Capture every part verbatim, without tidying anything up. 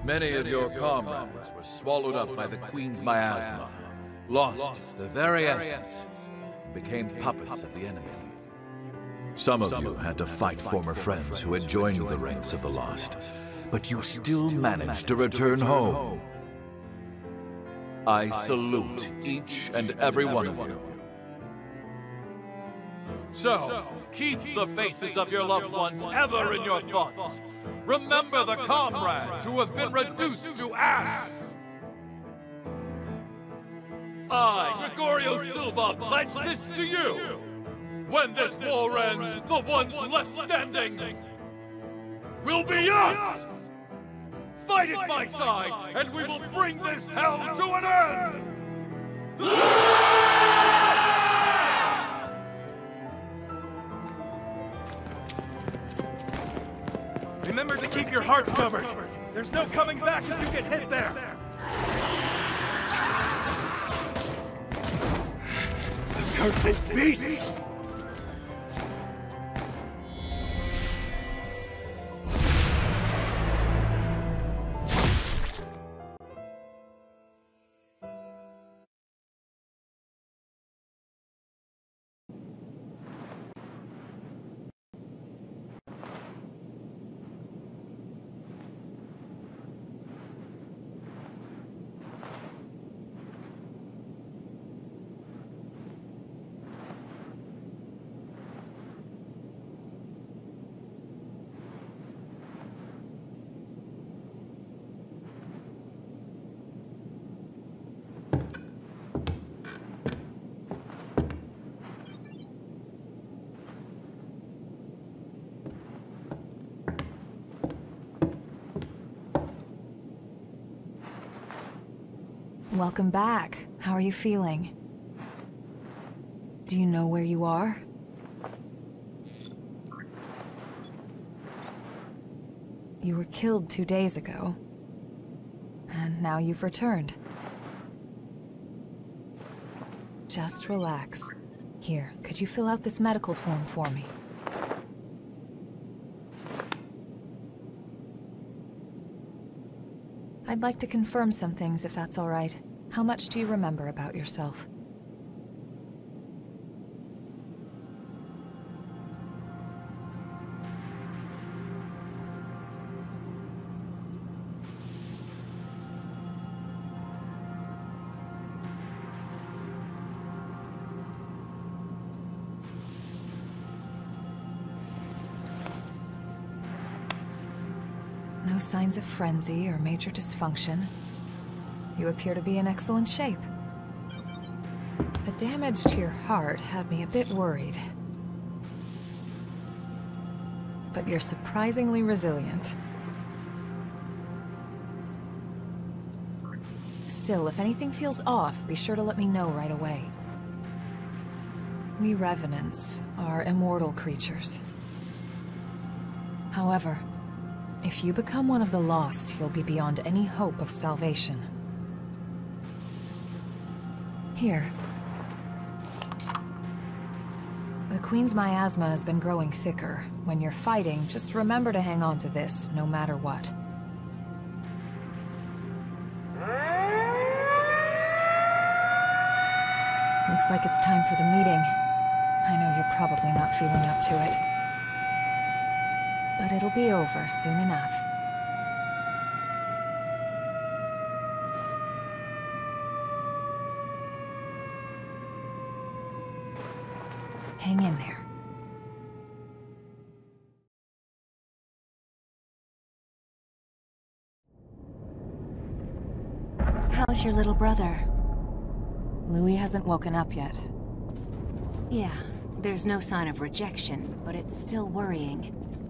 Many of your comrades were swallowed up by the Queen's miasma, lost the very essence, became puppets of the enemy. Some of you had to fight former friends who had joined the ranks of the lost, but you still managed to return home. I salute each and every one of you. So, keep the faces of your loved ones ever in your thoughts. Remember the comrades who have been reduced to ash. I, Gregorio Silva, pledge this to you. When this war ends, the ones left standing will be us! Fight at my side, and we will bring this hell to an end! Remember to keep your hearts covered. There's no coming back if you get hit there. Cursed beast! Welcome back. How are you feeling? Do you know where you are? You were killed two days ago, and now you've returned. Just relax. Here, could you fill out this medical form for me? I'd like to confirm some things, if that's all right. How much do you remember about yourself? No signs of frenzy or major dysfunction. You appear to be in excellent shape. The damage to your heart had me a bit worried. But you're surprisingly resilient. Still, if anything feels off, be sure to let me know right away. We Revenants are immortal creatures. However, if you become one of the lost, you'll be beyond any hope of salvation. Here. The Queen's miasma has been growing thicker. When you're fighting, just remember to hang on to this, no matter what. Looks like it's time for the meeting. I know you're probably not feeling up to it. But it'll be over soon enough. Hang in there. How's your little brother? Louis hasn't woken up yet. Yeah, there's no sign of rejection, but it's still worrying.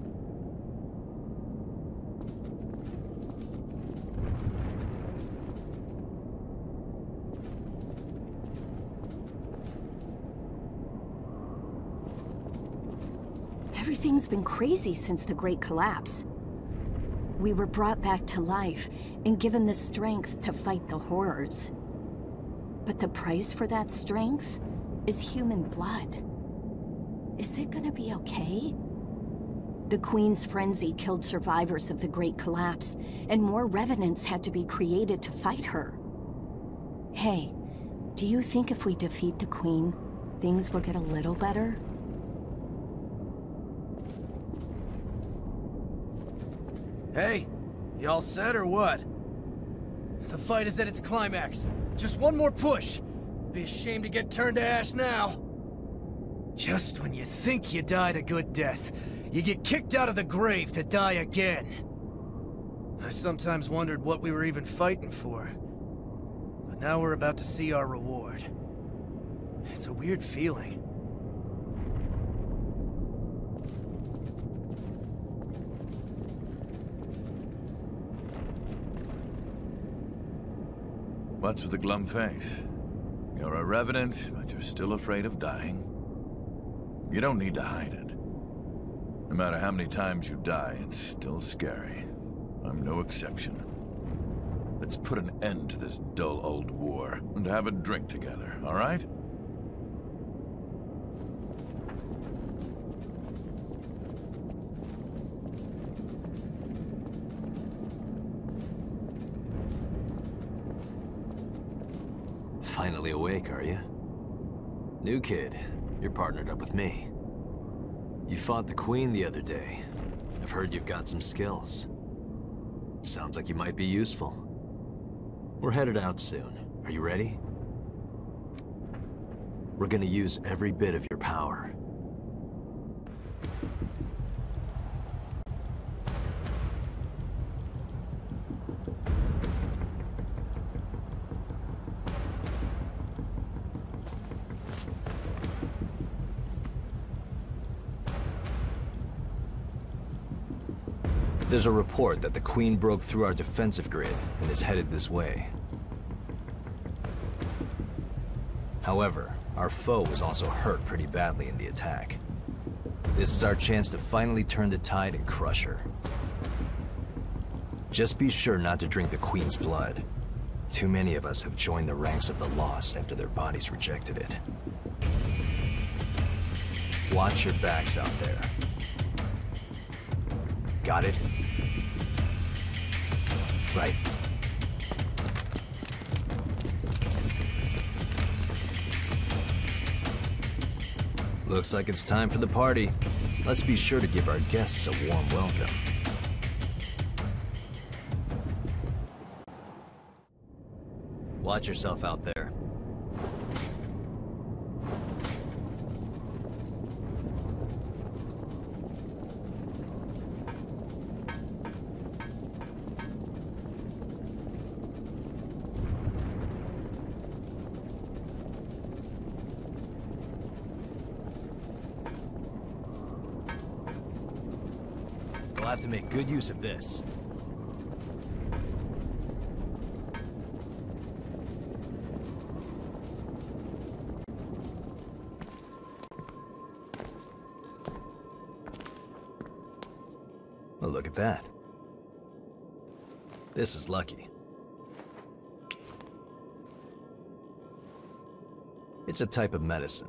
Everything's been crazy since the Great Collapse. We were brought back to life and given the strength to fight the horrors. But the price for that strength is human blood. Is it gonna be okay? The Queen's frenzy killed survivors of the Great Collapse, and more revenants had to be created to fight her. Hey, do you think if we defeat the Queen, things will get a little better? Hey, you all set or what? The fight is at its climax. Just one more push. Be a shame to get turned to ash now. Just when you think you died a good death, you get kicked out of the grave to die again. I sometimes wondered what we were even fighting for. But now we're about to see our reward. It's a weird feeling. What's with the glum face? You're a revenant, but you're still afraid of dying. You don't need to hide it. No matter how many times you die, it's still scary. I'm no exception. Let's put an end to this dull old war, and have a drink together, all right? Finally awake, are you? New kid, you're partnered up with me. You fought the Queen the other day. I've heard you've got some skills. Sounds like you might be useful. We're headed out soon. Are you ready? We're gonna use every bit of your power. There's a report that the Queen broke through our defensive grid and is headed this way. However, our foe was also hurt pretty badly in the attack. This is our chance to finally turn the tide and crush her. Just be sure not to drink the Queen's blood. Too many of us have joined the ranks of the lost after their bodies rejected it. Watch your backs out there. Got it? Right. Looks like it's time for the party. Let's be sure to give our guests a warm welcome. Watch yourself out there. We'll have to make good use of this. Well, look at that. This is lucky. It's a type of medicine.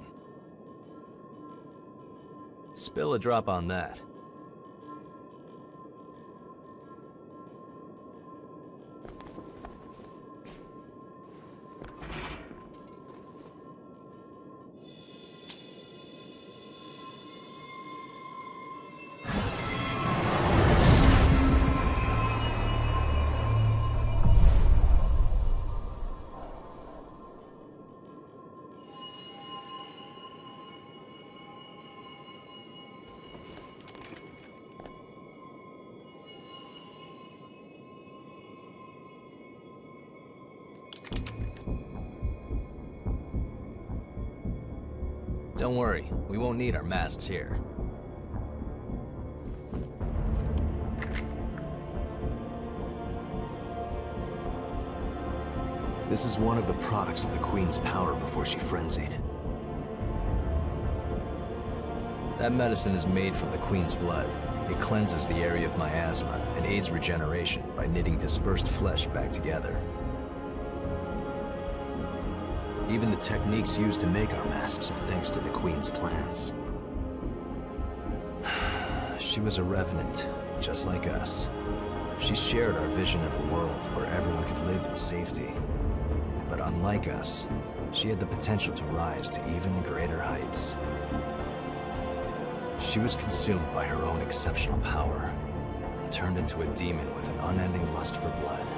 Spill a drop on that. Don't worry, we won't need our masks here. This is one of the products of the Queen's power before she frenzied. That medicine is made from the Queen's blood. It cleanses the area of miasma and aids regeneration by knitting dispersed flesh back together. Even the techniques used to make our masks are thanks to the Queen's plans. She was a revenant, just like us. She shared our vision of a world where everyone could live in safety. But unlike us, she had the potential to rise to even greater heights. She was consumed by her own exceptional power, and turned into a demon with an unending lust for blood.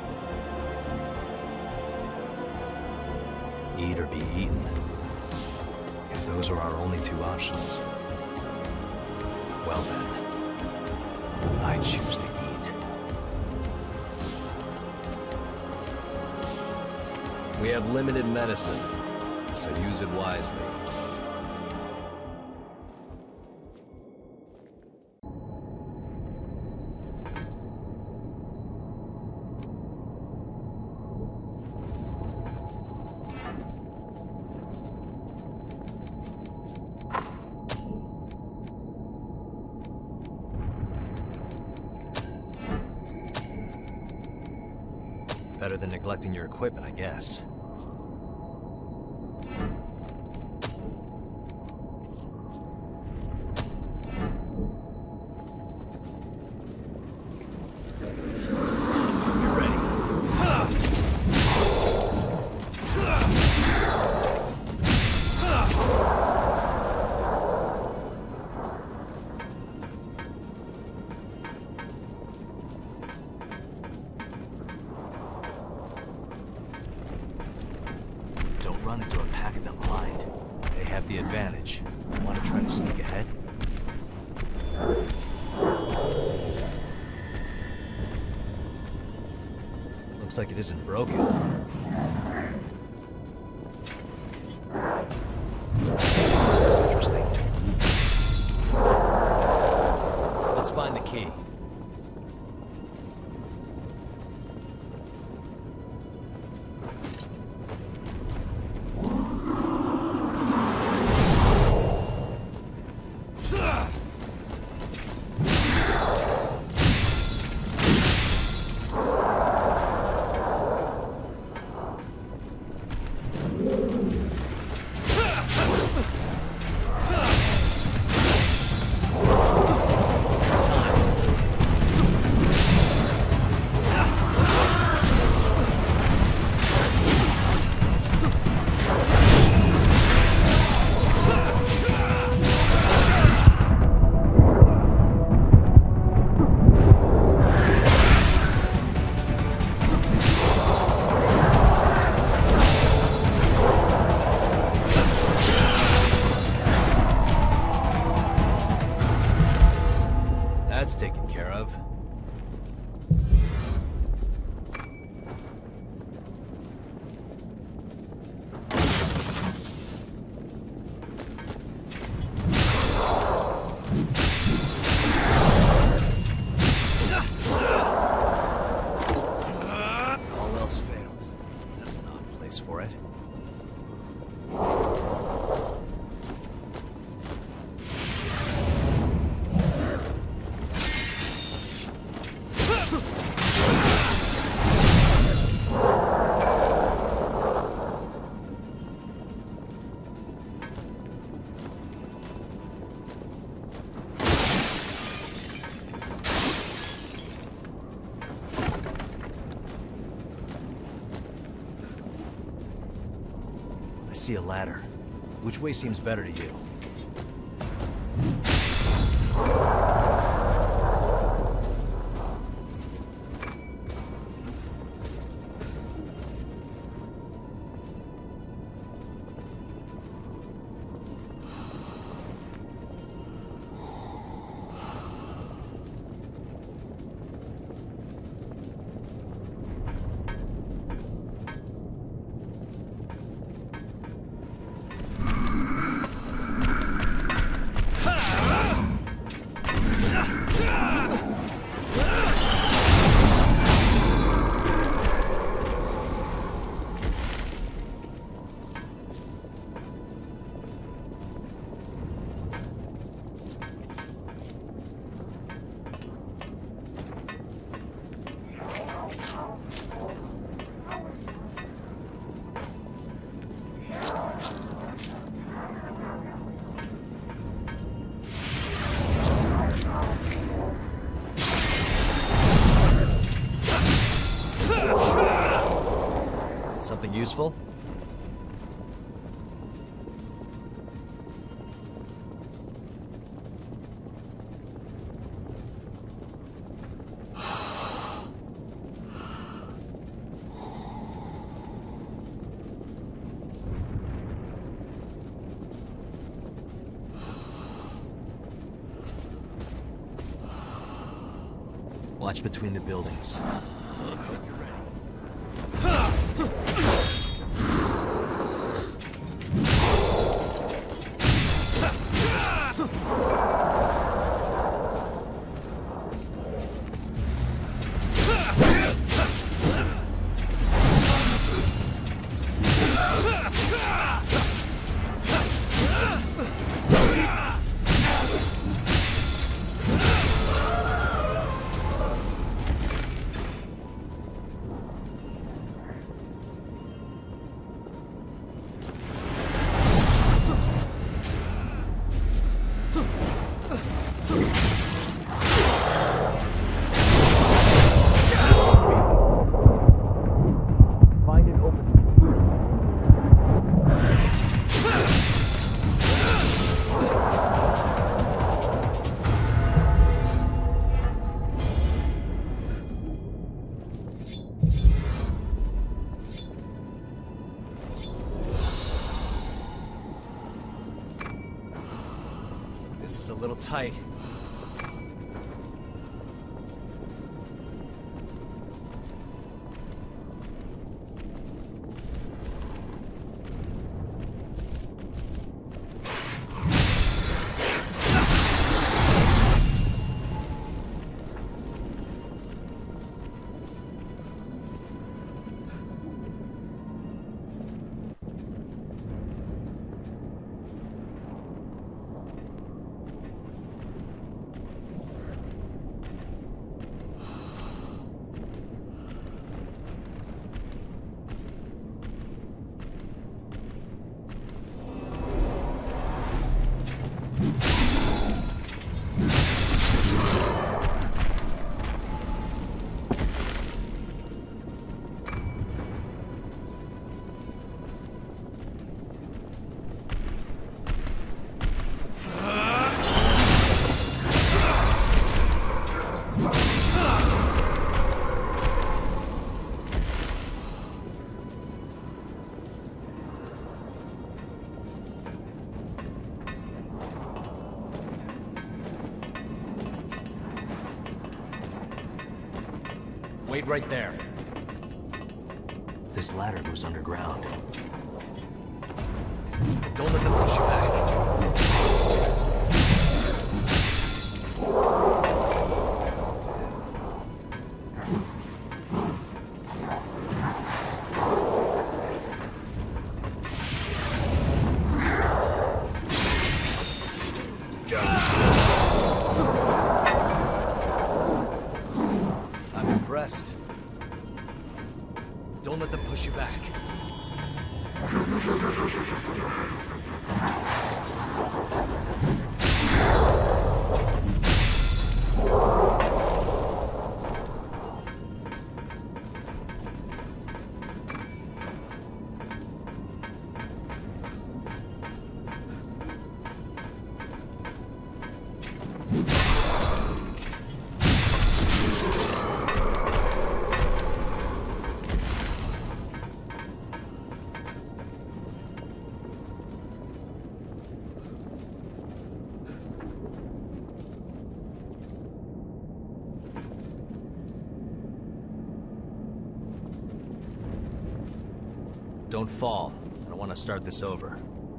Eat or be eaten. If those are our only two options, well then, I choose to eat. We have limited medicine, so use it wisely. Better than neglecting your equipment, I guess. Run into a pack of them blind. They have the advantage. Want to try to sneak ahead? Looks like it isn't broken. That's interesting. Let's find the key. That's taken care of. All else fails. That's an odd place for it. I see a ladder. Which way seems better to you? Something useful? Watch between the buildings. I hope you're ready. This is a little tight. Wait right there. This ladder goes underground. Don't let them push you back. I'm impressed. Don't let them push you back. Don't fall. I don't want to start this over.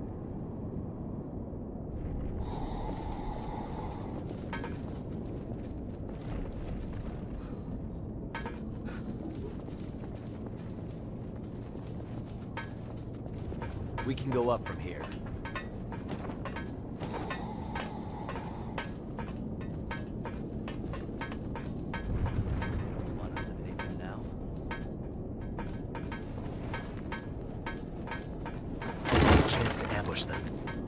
We can go up from here. Want to eliminate them now? This is a chance to ambush them.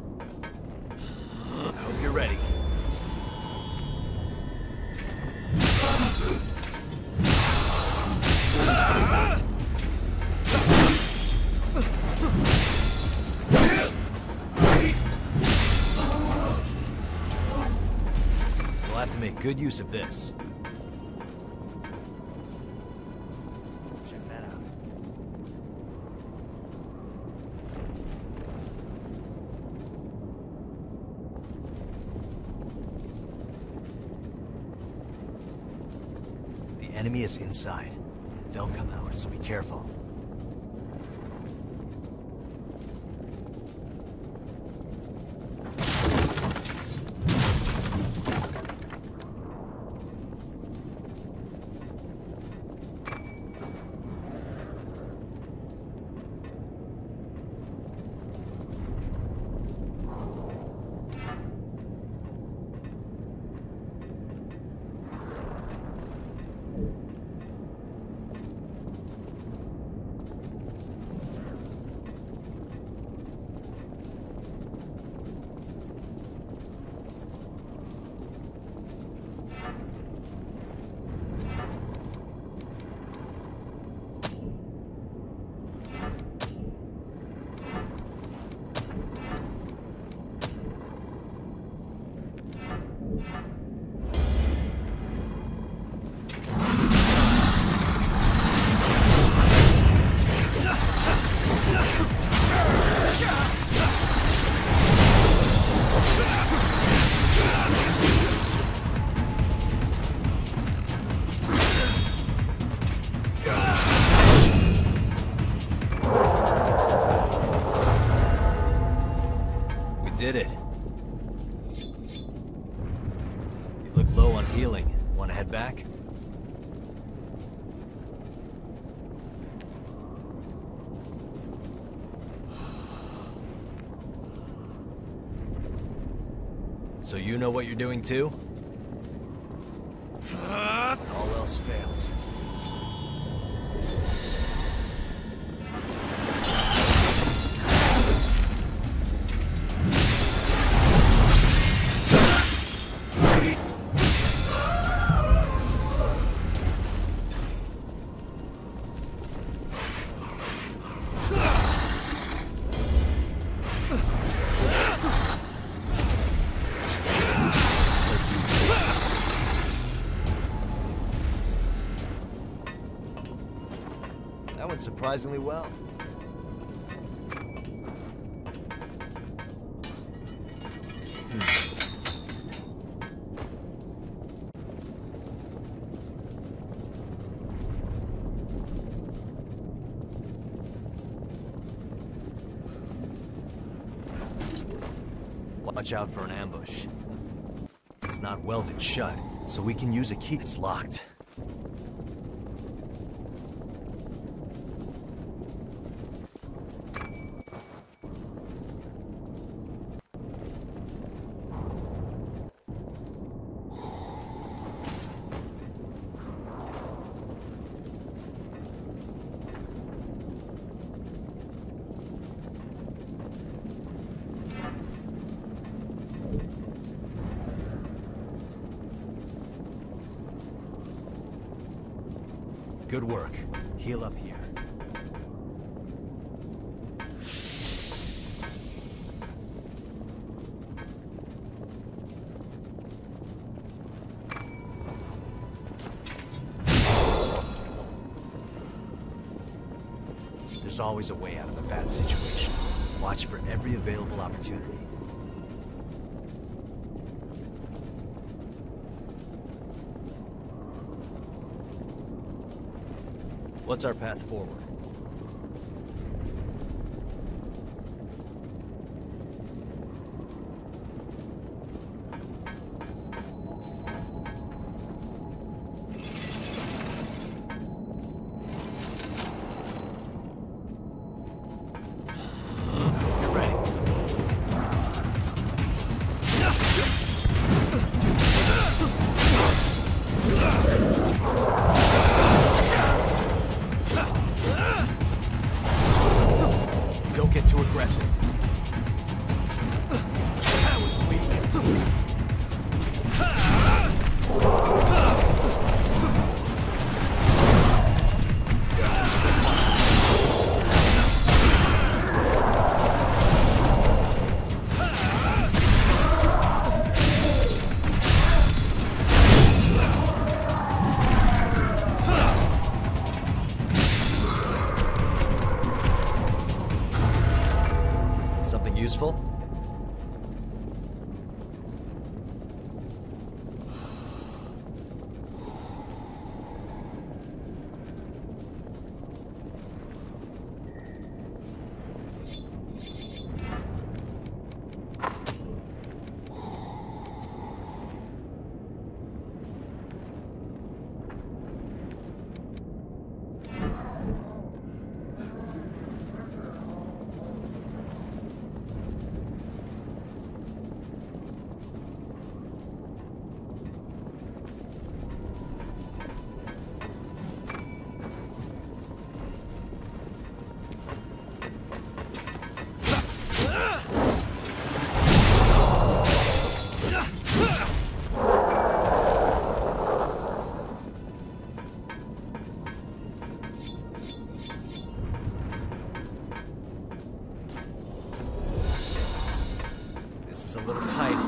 I hope you're ready. have to make good use of this. Check that out. The enemy is inside. They'll come out, so be careful. Did it. You look low on healing. Want to head back? So you know what you're doing too? All else fails. That went surprisingly well. Watch out for an ambush. It's not welded shut, so we can use a key. It's locked. Good work. Heal up here. There's always a way out of a bad situation. Watch for every available opportunity. What's our path forward? You're ready. Don't get too aggressive. That was weak. useful? A little tight.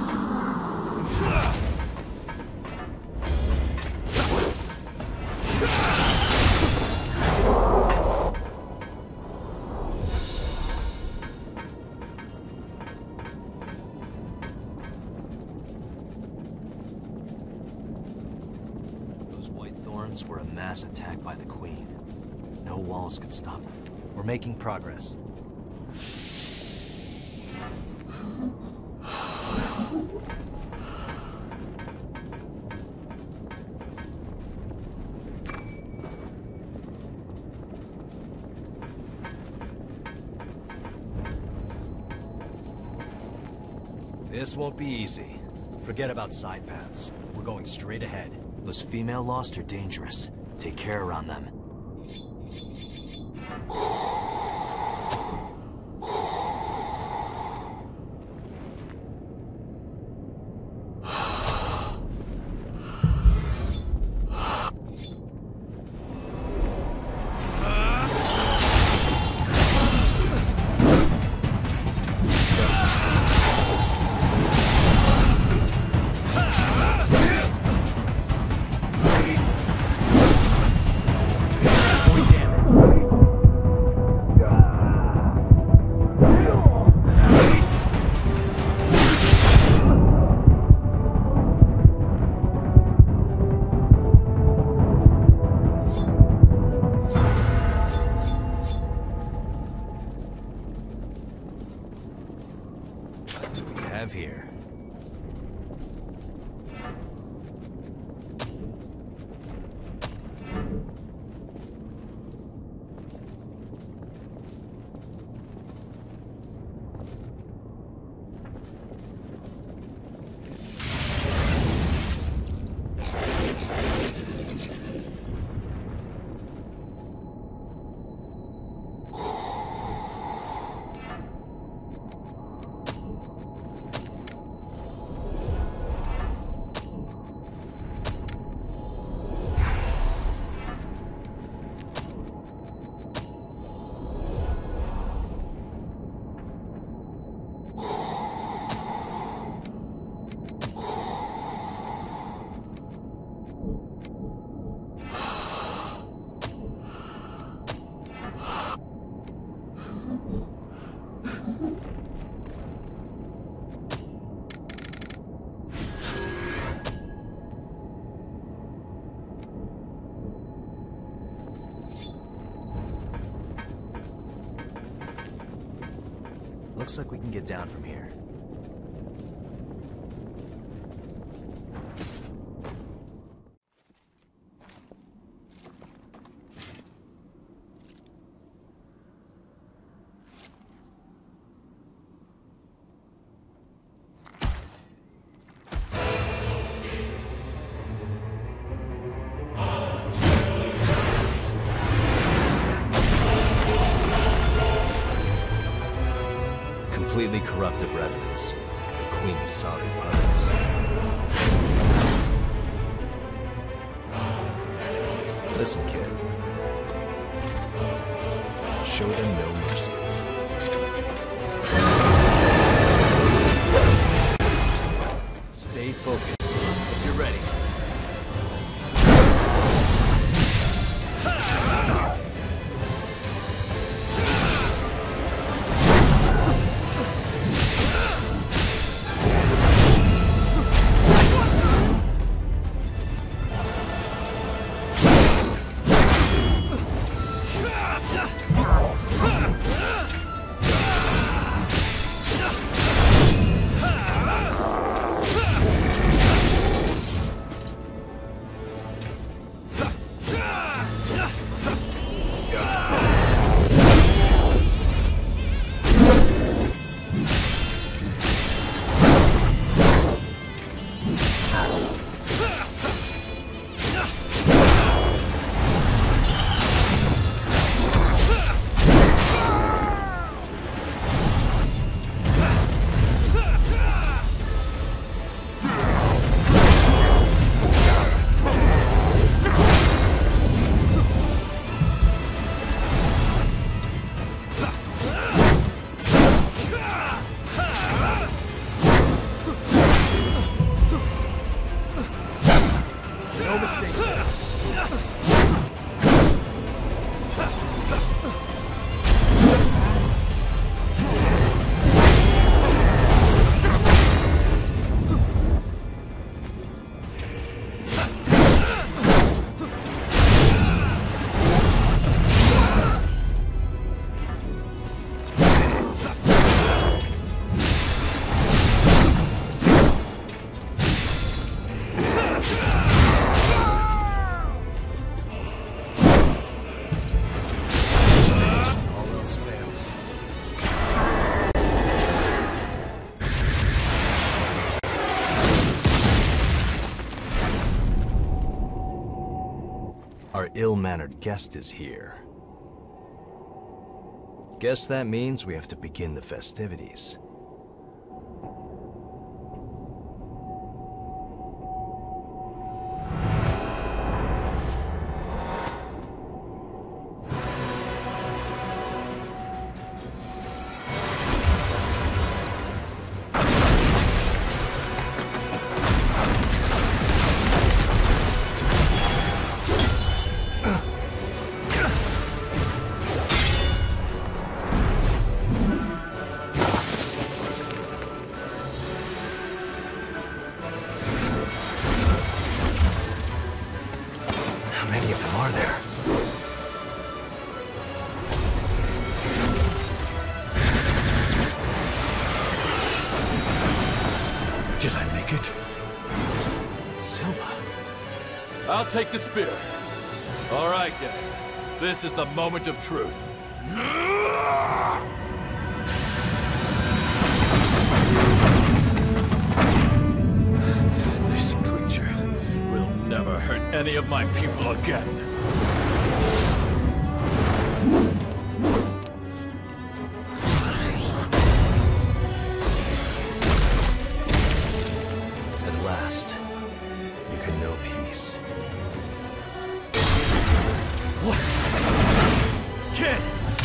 Those white thorns were a mass attack by the Queen. No walls could stop them. We're making progress. This won't be easy. Forget about side paths. We're going straight ahead. Those female lost are dangerous. Take care around them. Here. Looks like we can get down from here. Completely corrupted revenants. The Queen's sorry puppets. Listen, kid. Show them no mercy. Stay focused. You're ready. our ill-mannered guest is here. Guess that means we have to begin the festivities. Did I make it? Silva. I'll take the spear. All right, gang. This is the moment of truth. This creature will never hurt any of my people again. At last, you can know peace. What? Kid!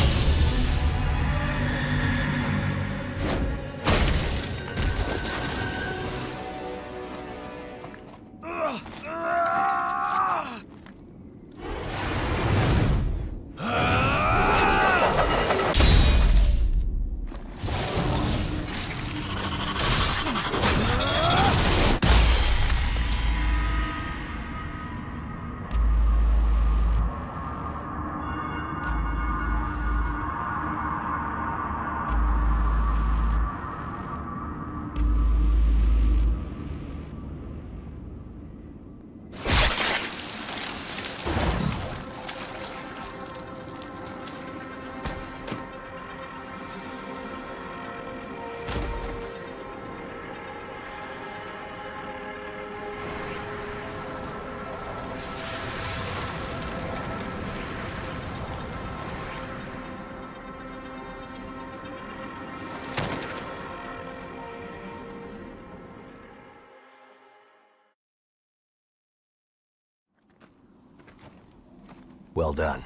Well done.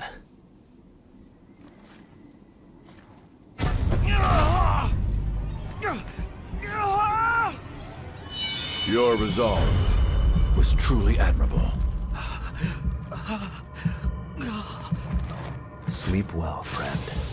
Your resolve was truly admirable. Sleep well, friend.